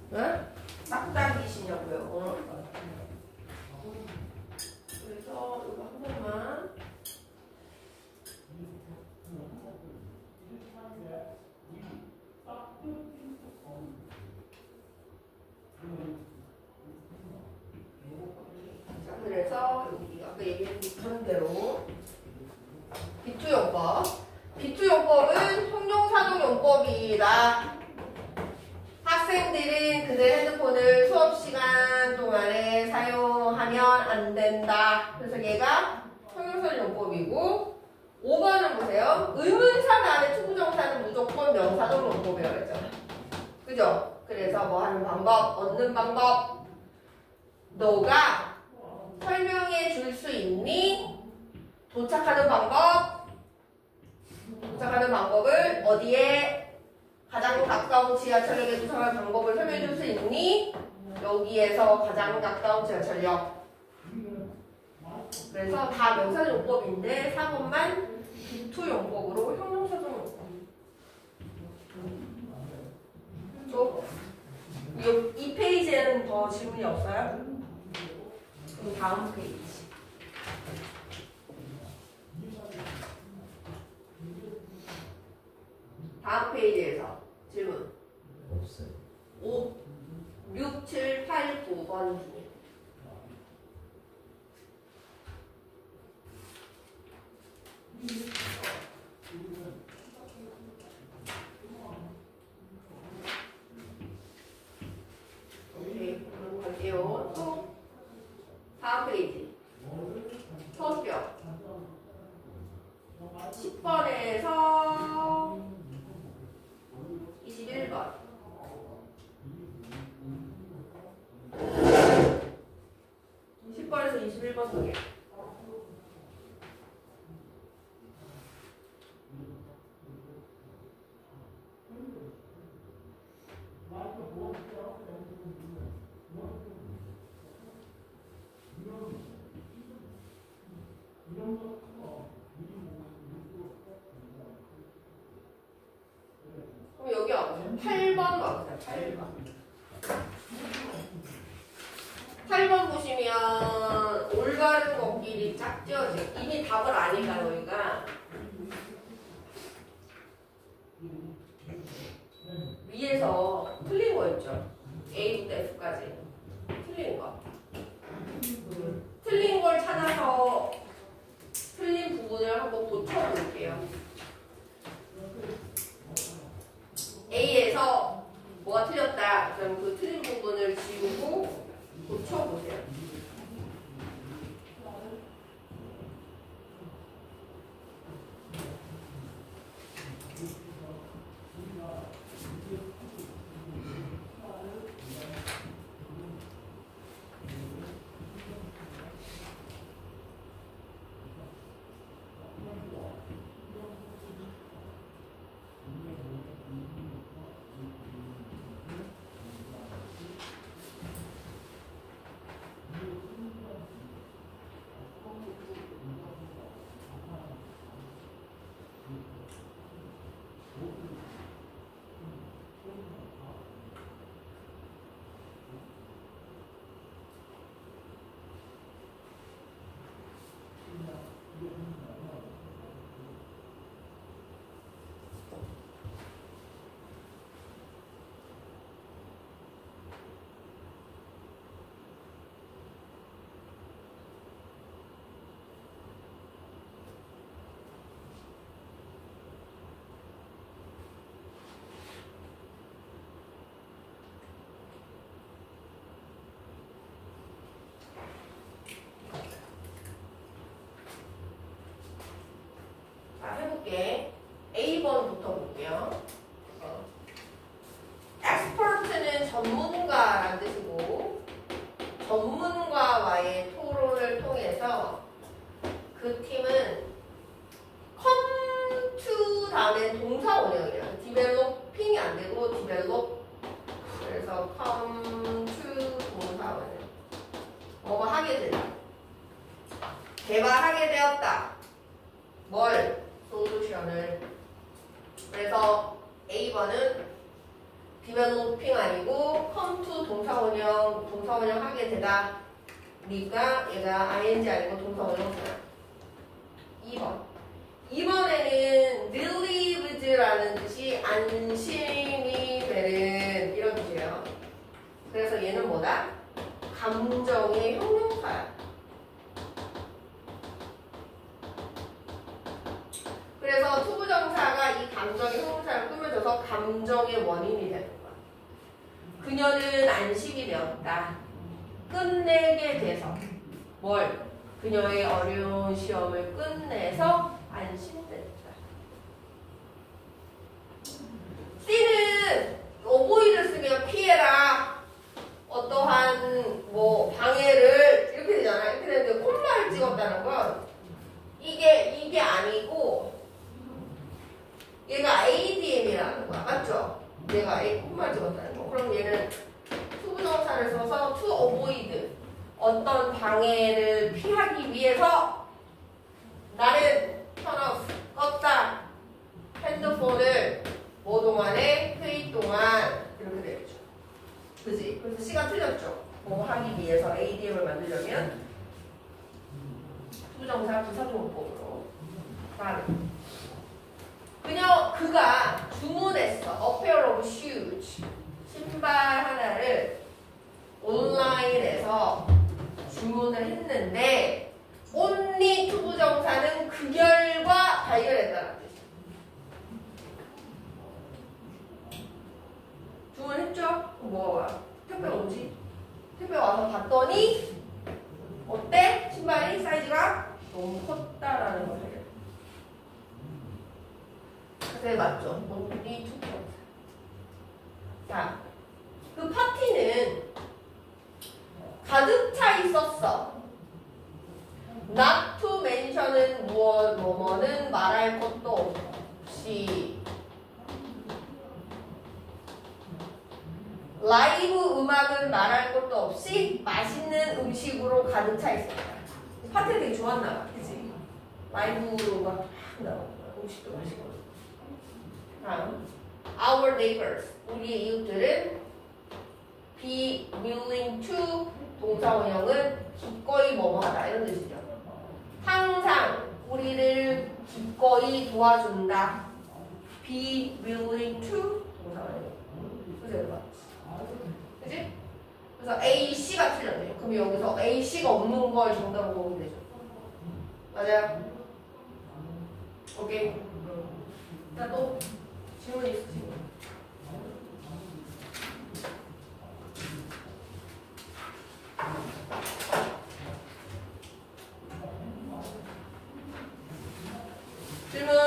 응? 딱딱이시냐고요. 그래서 이거 한 번만. 자, 그래서 여기 아까 얘기했던 대로 비투용법. 비투용법은 형용사동용법이다. 학생들은 그들 핸드폰을 수업 시간 동안에 사용하면 안 된다. 그래서 얘가 형용사용법이고 5번은 보세요. 의문사 다음에 투부정사는 무조건 명사동용법이라고 했잖아. 그죠? 그래서 뭐 하는 방법, 얻는 방법. 너가 설명해 줄 수 있니? 도착하는 방법. 도착하는 방법을 어디에? 가장 가까운 지하철역에 도착할 방법을 설명해 줄 수 있니? 여기에서 가장 가까운 지하철역. 그래서 다 명사용법인데 4번만 비투용법으로 형용사용법. 이 페이지에는 더 질문이 없어요? 그럼 다음 페이지. 다음 페이지에서 질문. 없어요. 5, 6, 7, 8, 9번 중에. 오케이, 그럼 갈게요. 또 다음 페이지. 서술형 10번에서 21번. 10번에서 21번 소개. 그럼 여기 와보세요. 8번 와보세요. 8번 보시면 올바른 것끼리 짝지어지. 이미 답을 아니까 너희가 위에서 틀린 거 있죠. A부터 F까지 틀린 거. 틀린 걸 찾아서 틀린 부분을 한번 고쳐볼게요. A에서 뭐가 틀렸다. 그럼 그 틀린 부분을 지우고 고쳐보세요. 해볼게. A번부터 볼게요. expert는 전문가라는 뜻이고 전문가와의 토론을 통해서 그 팀은 come to 다음에 동사 원형이에요. developing이 안 되고 develop. 그래서 come to 동사 원형. 뭐뭐 하게 되다. 개발하게 되었다. 뭘? 솔루션을. 그래서 A번은 developing 아니고 come to 동사원형 하게 되다. 니까 얘가 ing 아니고 동사원형 되다. 2번. 2번에는 relieved라는 뜻이 안심이 되는 이런 뜻이에요. 그래서 얘는 뭐다? 감정의 형용사야. 그래서 투부정사가 이 감정의 형용사를 꾸며줘서 감정의 원인이 되는 거야. 그녀는 안심이 되었다. 끝내게 돼서 뭘? 그녀의 어려운 시험을 끝내서 안심됐다. C는 어보이를 쓰면 피해라. 어떠한 뭐 방해를 이렇게 되잖아. 이렇게 되는데 콤마를 찍었다는 건 이게 아니고 얘가 ADM이라는 거야. 맞죠? 얘가 콤마를 찍었다는 거. 그럼 얘는 투부정사를 써서 to avoid 어떤 방해를 피하기 위해서 나는 turn off 껐다 핸드폰을 뭐 동안에 회의 동안 이렇게 되겠죠. 그지? 그래서 C가 틀렸죠. 뭐 하기 위해서 ADM을 만들려면 투부정사 부사조문법으로 다음 그가 주문했어. A pair of shoes 신발 하나를 온라인에서 주문을 했는데 only 투부정사는 그 결과 발견했다는 뜻이야. 주문했죠? 뭐가 와? 택배가 오지? 택배 와서 봤더니 어때? 신발이 사이즈가 너무 컸다라는 걸 발견. 그래 맞죠? only 투부정사. 자, 그 파티는 가득 차 있었어. not to mention은 뭐뭐는 말할 것도 없이 라이브 음악은 말할 것도 없이 맛있는 음식으로 가득 차 있었다. 파티 되게 좋았나 봐. 그치? 라이브로 막 나오고 음식도 맛있고. 다음 our neighbors 우리의 이웃들은 be willing to 동사원형은 기꺼이 뭐뭐하다 이런 뜻이죠. 항상 우리를 기꺼이 도와준다. be willing to 동사원형. 그죠? 그지? 그래서 A, C가 틀렸네요. 그럼 여기서 A, C가 없는 걸 정답으로 보면 되죠. 맞아요? 오케이. 자, 또 질문 있으시고. 질문